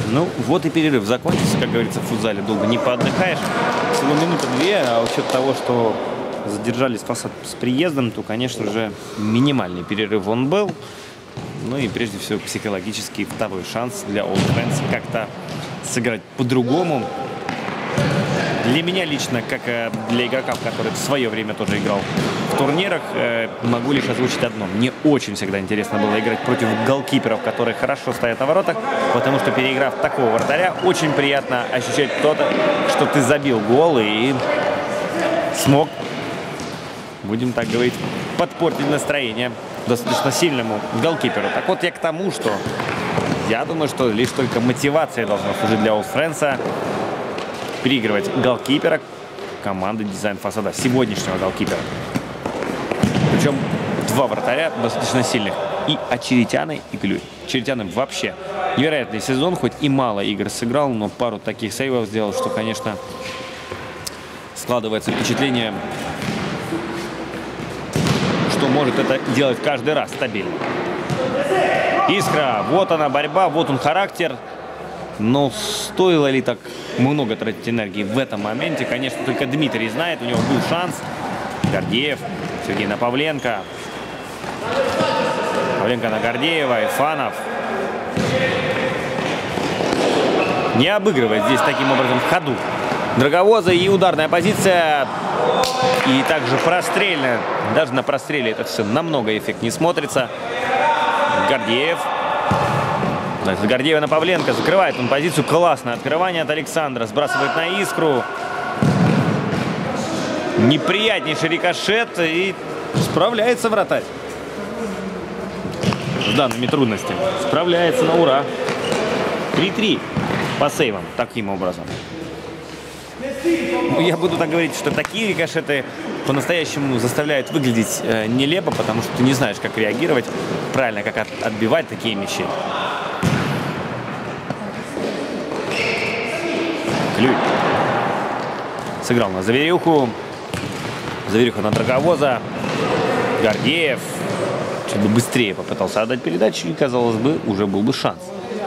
Ну, вот и перерыв закончился, как говорится, в футзале. Долго не поотдыхаешь. Всего минута-две, а учет того, что задержались Фасад с приездом, то, конечно же, минимальный перерыв он был. Ну и прежде всего психологический второй шанс для Old Friends как-то сыграть по-другому. Для меня лично, как для игрока, который в свое время тоже играл в турнирах, могу лишь озвучить одно. Мне очень всегда интересно было играть против голкиперов, которые хорошо стоят на воротах, потому что, переиграв такого вратаря, очень приятно ощущать то-то, что ты забил гол и смог, будем так говорить, подпортить настроение достаточно сильному голкиперу. Так вот, я к тому, что я думаю, что лишь только мотивация должна служить для Old Friends переигрывать голкипера команды Дизайн Фасада, сегодняшнего голкипера. Причем два вратаря достаточно сильных. И Очеретяны, и Клюй. Очеретяны вообще невероятный сезон, хоть и мало игр сыграл, но пару таких сейвов сделал, что, конечно, складывается впечатление, что может это делать каждый раз стабильно. Искра, вот она борьба, вот он характер. Но стоило ли так много тратить энергии в этом моменте? Конечно, только Дмитрий знает. У него был шанс. Гордеев, Сергей на Павленко. Павленко на Гордеева, Ифанов. Не обыгрывает здесь таким образом в ходу Драговоза. И ударная позиция. И также прострельная. Даже на простреле это все намного эффектнее смотрится. Гордеев. С Гордеева на Павленко. Закрывает он позицию. Классное открывание от Александра. Сбрасывает на Искру. Неприятнейший рикошет. И справляется вратарь. С данными трудностями. Справляется на ура. 3-3 по сейвам. Таким образом. Я буду так говорить, что такие рикошеты по-настоящему заставляют выглядеть нелепо, потому что ты не знаешь, как реагировать правильно, как отбивать такие мячи. Клюй сыграл на Заверюху. Заверюха на Драговоза. Гордеев чуть бы быстрее попытался отдать передачу, и, казалось бы, уже был бы шанс.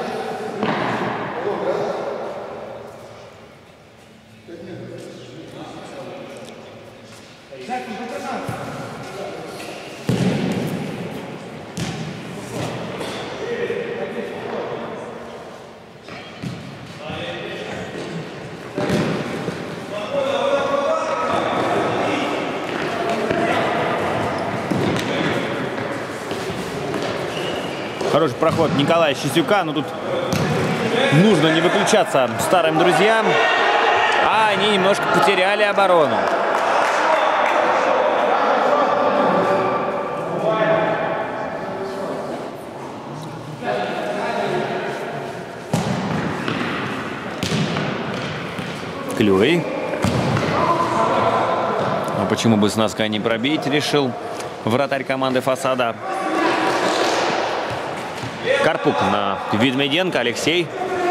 Хороший проход Николая Щесюка, но тут нужно не выключаться старым друзьям, а они немножко потеряли оборону. Клюй. А почему бы с носка не пробить, решил вратарь команды Фасада. Карпук на Ведмеденко, Алексей.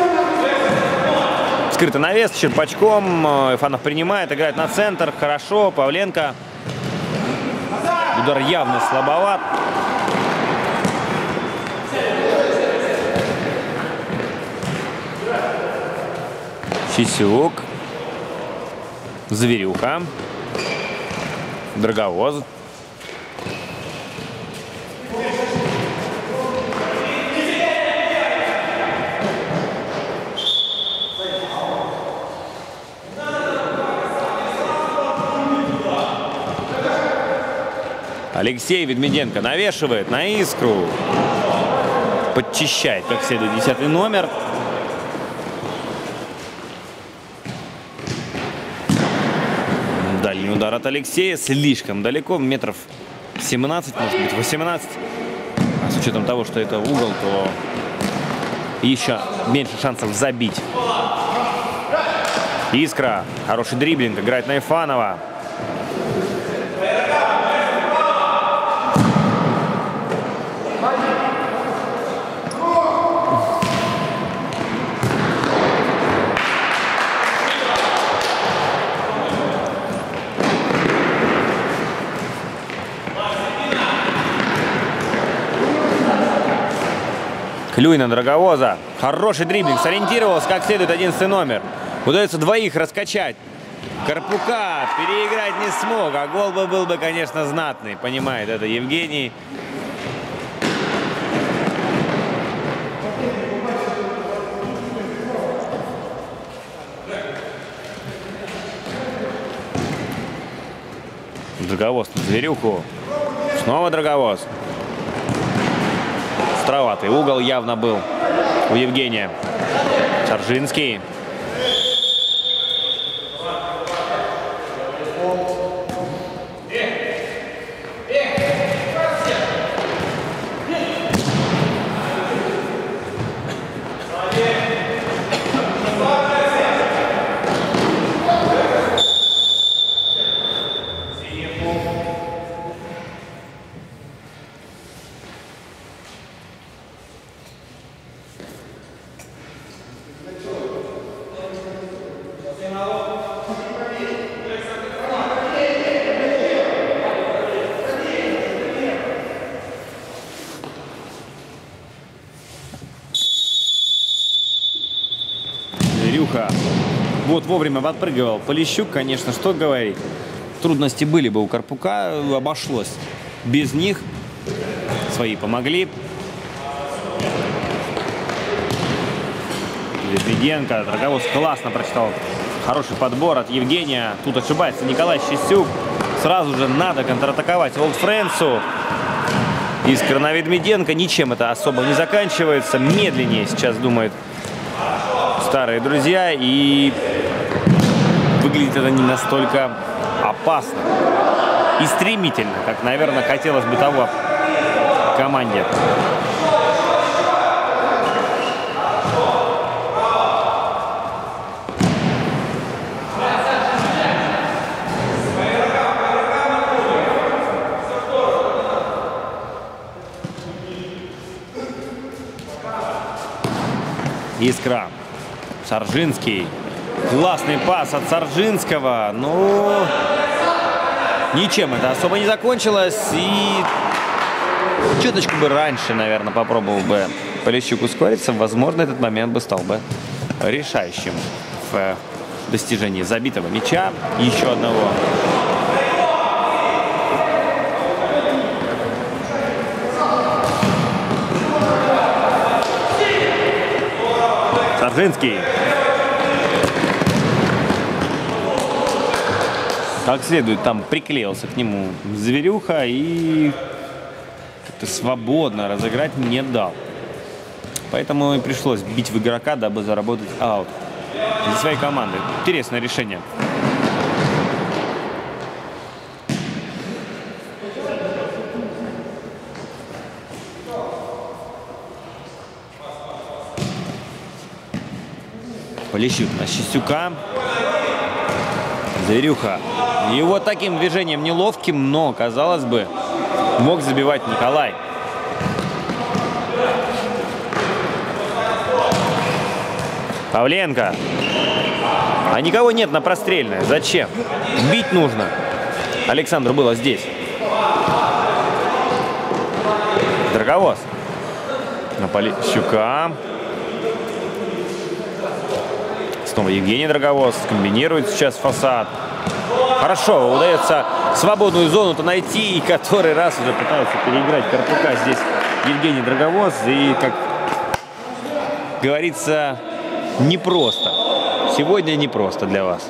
Скрытый навес, черпачком. Ифанов принимает, играет на центр. Хорошо, Павленко. Удар явно слабоват. Щесюк. Заверюха. Драговоз. Алексей Ведмеденко навешивает на Искру. Подчищает как следует 10-й номер. Дальний удар от Алексея. Слишком далеко. Метров 17, может быть 18. А с учетом того, что это угол, то еще меньше шансов забить. Искра. Хороший дриблинг. Играет на Ифанова. Клюй на Драговоза. Хороший дриблинг. Сориентировался как следует 11 номер. Удается двоих раскачать. Карпука переиграть не смог. А гол был бы, конечно, знатный. Понимает это Евгений. Драговоз на Зверюху. Снова Драговоз. Островатый угол явно был у Евгения. Саржинский. Вот вовремя подпрыгивал Полищук, конечно, что говорить. Трудности были бы у Карпука, обошлось. Без них свои помогли. Лебеденко, Драговоз классно прочитал. Хороший подбор от Евгения. Тут ошибается Николай Щисюк. Сразу же надо контратаковать Олдфренсу. Искра на Ведмеденко. Ничем это особо не заканчивается. Медленнее сейчас думает старые друзья. И выглядит это не настолько опасно и стремительно, как, наверное, хотелось бы того команде. Искра. Саржинский. Классный пас от Саржинского. Ну, ничем это особо не закончилось. И чуточку бы раньше, наверное, попробовал бы Полищук ускориться. Возможно, этот момент бы стал бы решающим в достижении забитого мяча. Еще одного. Саржинский. Как следует там приклеился к нему Зверюха и как-то свободно разыграть не дал. Поэтому и пришлось бить в игрока, дабы заработать аут для своей команды. Интересное решение. Полищук на Щисюка. Зверюха. И вот таким движением неловким, но, казалось бы, мог забивать Николай. Павленко. А никого нет на прострельное. Зачем? Бить нужно. Александру было здесь. Драговоз. На Полищука. Снова Евгений Драговоз. Комбинирует сейчас фасад. Хорошо, удается свободную зону-то найти. И который раз уже пытается переиграть Карпука здесь Евгений Драговоз. И, как говорится, непросто. Сегодня непросто для вас.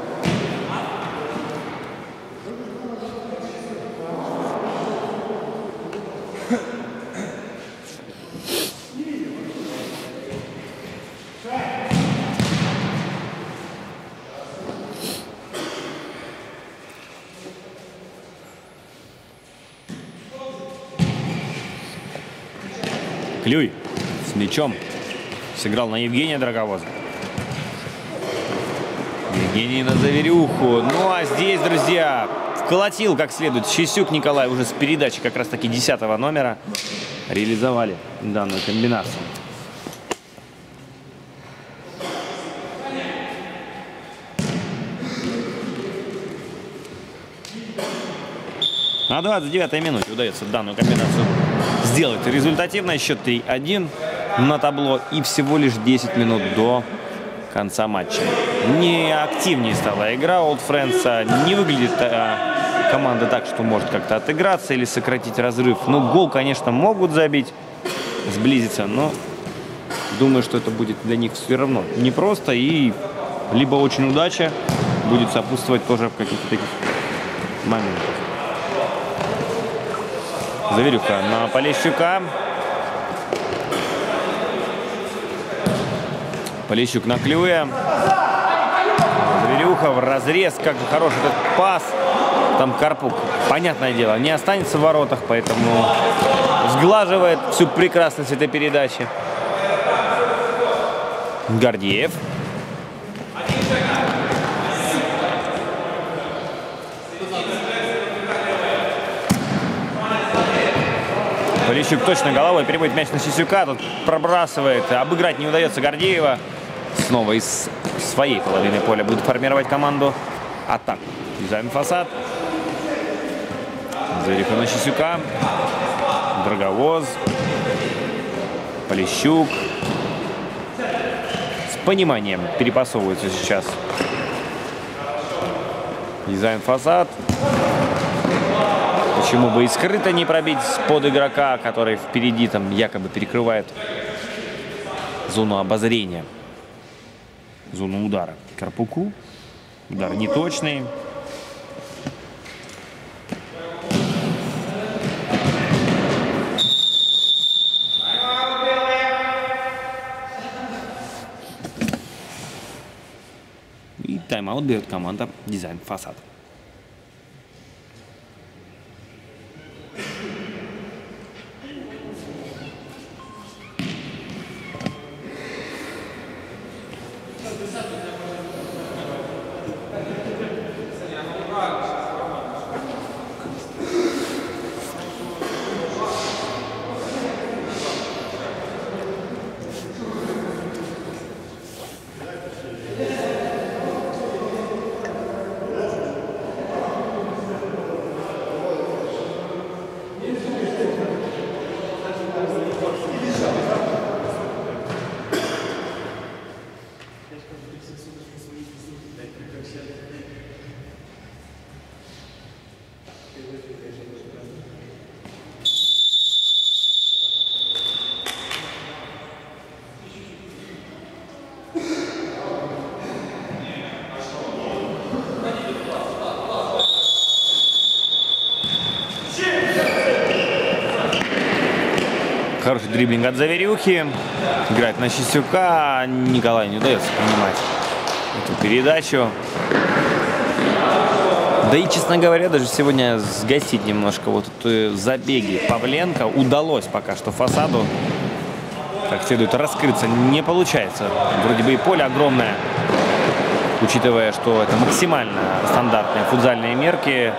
Клюй с мячом сыграл на Евгения Драговоза. Евгений на Зверюху. Ну а здесь, друзья, вколотил как следует Щисюк Николай уже с передачи как раз таки 10-го номера. Реализовали данную комбинацию. На 29-й минуте удается данную комбинацию сделать результативно. Счет 3-1 на табло и всего лишь 10 минут до конца матча. Не активнее стала игра Old Friends, не выглядит команда так, что может как-то отыграться или сократить разрыв. Ну, гол, конечно, могут забить, сблизиться, но думаю, что это будет для них все равно непросто, и либо очень удача будет сопутствовать тоже в каких-то таких моментах. Заверюха на Полещука. Полещук на клюе. Заверюха в разрез. Как же хороший этот пас. Там Карпук, понятное дело, не останется в воротах, поэтому сглаживает всю прекрасность этой передачи. Гордеев. Полищук точно головой переводит мяч на Сисюка. Тут пробрасывает. Обыграть не удается Гордеева. Снова из своей половины поля будет формировать команду атаку. Дизайн Фасад. Заверюха на Сисюка. Драговоз. Полищук. С пониманием перепасовывается сейчас. Дизайн Фасад. Почему бы и скрыто не пробить под игрока, который впереди там якобы перекрывает зону обозрения, зону удара. Карпуку. Удар неточный. И тайм-аут берет команда Дизайн Фасад. Хороший дриблинг от Заверюхи. Играет на Сисюка. Николаю не удается понимать эту передачу. Да и, честно говоря, даже сегодня сгасить немножко вот эти забеги Павленко удалось пока что Фасаду. Как следует раскрыться не получается. Вроде бы и поле огромное, учитывая, что это максимально стандартные футзальные мерки.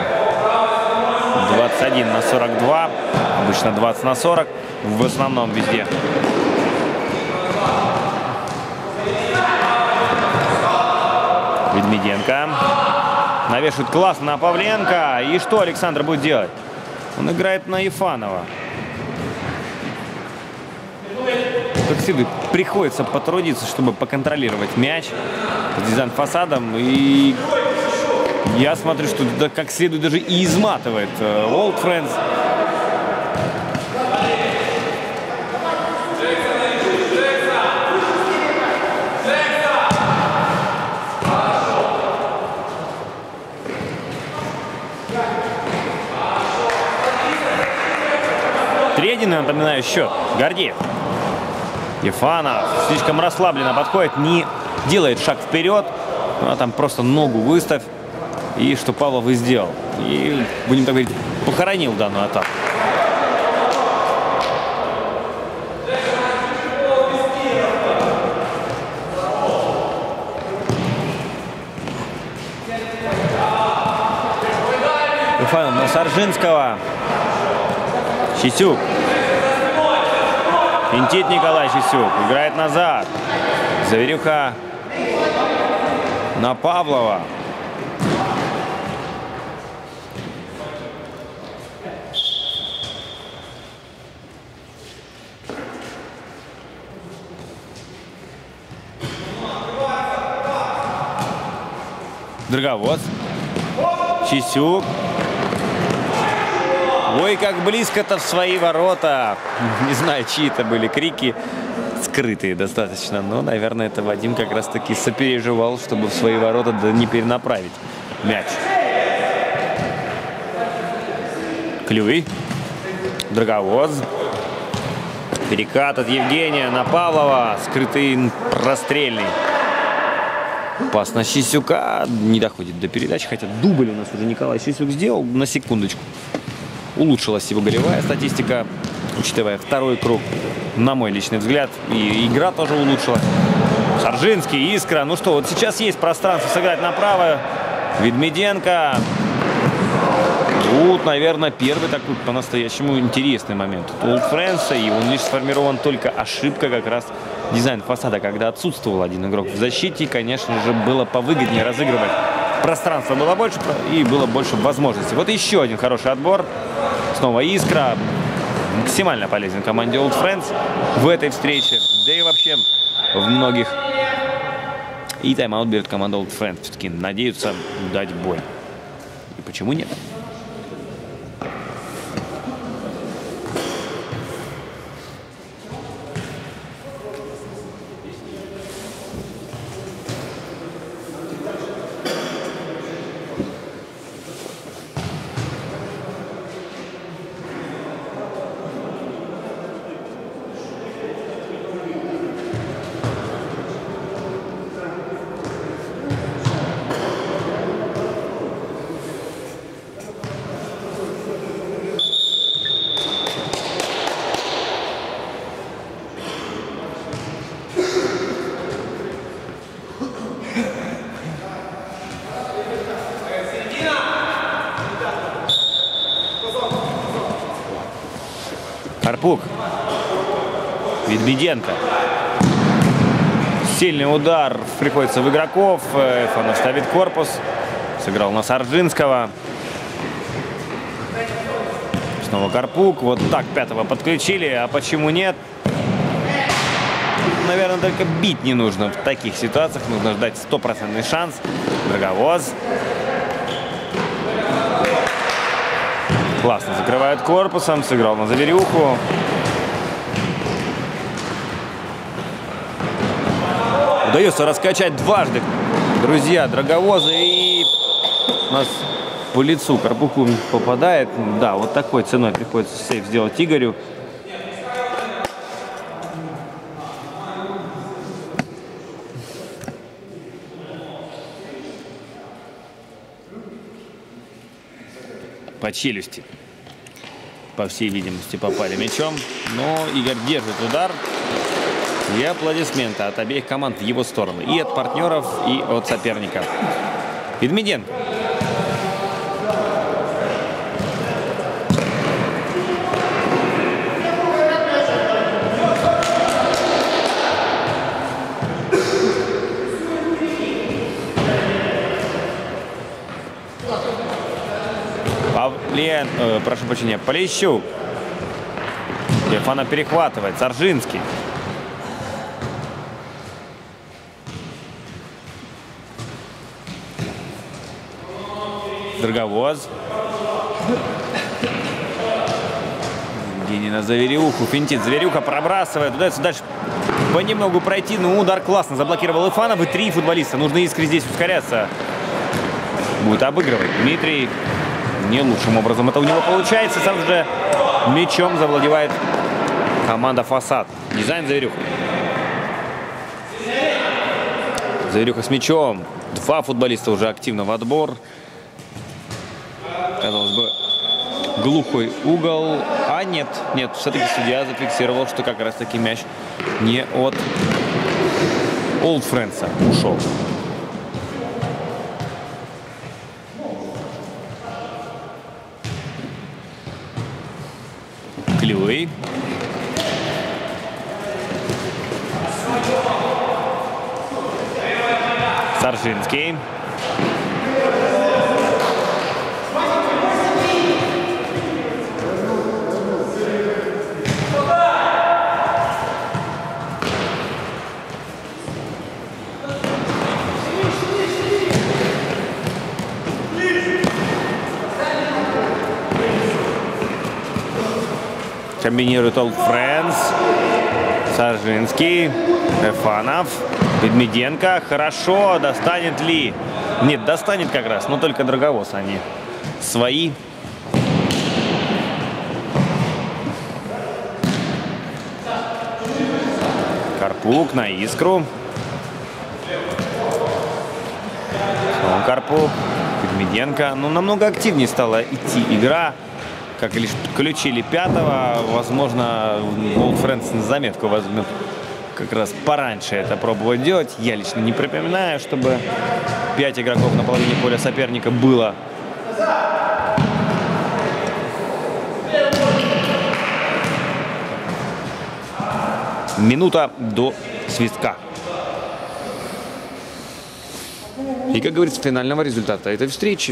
21 на 42, обычно 20 на 40, в основном везде. Ведмеденко навешивает классно на Павленко. И что Александр будет делать? Он играет на Ефанова. Как следует, приходится потрудиться, чтобы поконтролировать мяч с Дизайн Фасадом. И я смотрю, что да, как следует даже и изматывает Old Friends. Третий, напоминаю, счет. Гордеев. Ефанов слишком расслабленно подходит, не делает шаг вперед. А там просто ногу выставь. И что Павлов и сделал. И, будем так говорить, похоронил данную атаку. Ефанов на Саржинского. Сисюк. Финтит Николай Сисюк. Играет назад. Заверюха на Павлова. Драговоз. Чисюк. Ой, как близко-то в свои ворота. Не знаю, чьи это были крики. Скрытые достаточно. Но, наверное, это Вадим как раз-таки сопереживал, чтобы в свои ворота не перенаправить мяч. Клюй. Драговоз. Перекат от Евгения на Павлова. Скрытый прострельный. Пас на Чисюка. Не доходит до передачи. Хотя дубль у нас уже Николай Чисюк сделал. На секундочку. Улучшилась его голевая статистика, учитывая второй круг. На мой личный взгляд. И игра тоже улучшилась. Саржинский, Искра. Ну что, вот сейчас есть пространство сыграть направо. Ведмеденко. Вот, наверное, первый такой по-настоящему интересный момент у Old Friends, и он лишь сформирован только ошибка как раз дизайн фасада, когда отсутствовал один игрок в защите, конечно же, было повыгоднее разыгрывать. Пространства было больше и было больше возможностей. Вот еще один хороший отбор. Снова Искра. Максимально полезен команде Old Friends в этой встрече, да и вообще в многих. И тайм-аут берет команда Old Friends. Все-таки надеются дать бой. И почему нет? Карпук. Ведмеденко. Сильный удар приходится в игроков. Фанов ставит корпус. Сыграл на Саржинского. Снова Карпук. Вот так пятого подключили. А почему нет? Наверное, только бить не нужно в таких ситуациях. Нужно ждать стопроцентный шанс. Драговоз. Классно закрывает корпусом. Сыграл на Заверюху. Удается раскачать дважды, друзья, Драговоза. И у нас по лицу Карпуку попадает. Да, вот такой ценой приходится сейф сделать Игорю. По челюсти, по всей видимости, попали мячом. Но Игорь держит удар. И аплодисменты от обеих команд в его сторону. И от партнеров, и от соперника. Ведмеденко. Прошу прощения, Полищук. Стефана перехватывает. Саржинский. Драговоз. Евгений на Заверюху. Финтит. Заверюха пробрасывает. Удается дальше понемногу пройти. Но удар классно заблокировал Ифанов. И 3 футболиста. Нужно Искре здесь ускоряться. Будет обыгрывать Дмитрий. Не лучшим образом это у него получается. Сам же мячом завладевает команда Фасад. Дизайн Заверюха. Заверюха с мячом. 2 футболиста уже активно в отбор. Казалось бы, глухой угол. А нет, все-таки судья зафиксировал, что как раз-таки мяч не от Old Friends ушел. Клюй. Саржинский. Комбинирует Old Friends. Саржинский. Эфанов. Ведмеденко. Хорошо. Достанет ли? Нет, достанет как раз. Но только Драговоз они свои. Карпук на Искру. Снова Карпук. Ведмеденко. Ну, намного активнее стала идти игра. Как лишь подключили пятого. Возможно, Old Friends на заметку возьмет как раз пораньше это пробовать делать. Я лично не припоминаю, чтобы 5 игроков на половине поля соперника было. Минута до свистка. И, как говорится, финального результата этой встречи.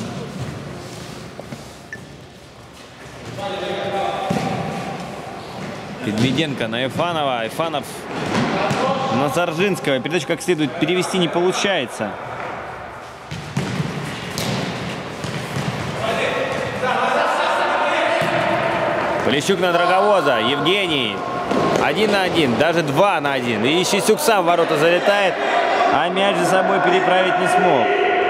Ведмеденко на Эфанова. Эфанов на Саржинского. Передачу как следует перевести не получается. Полищук на Драговоза. Евгений. 1 на 1. Даже 2 на 1. И Щисюк сам в ворота залетает. А мяч за собой переправить не смог.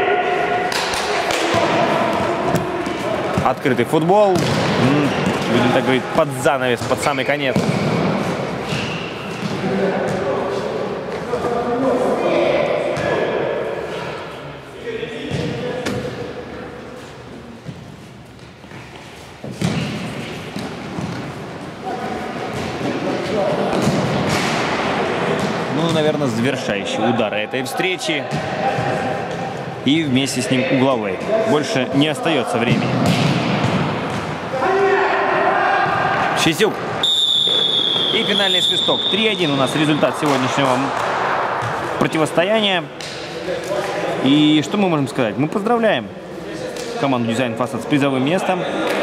Открытый футбол. Будем так говорить, под занавес, под самый конец. Ну, наверное, завершающий удар этой встречи. И вместе с ним угловой. Больше не остается времени. Щисюк. И финальный свисток. 3-1 у нас результат сегодняшнего противостояния. И что мы можем сказать? Мы поздравляем команду Дизайн Фасад с призовым местом.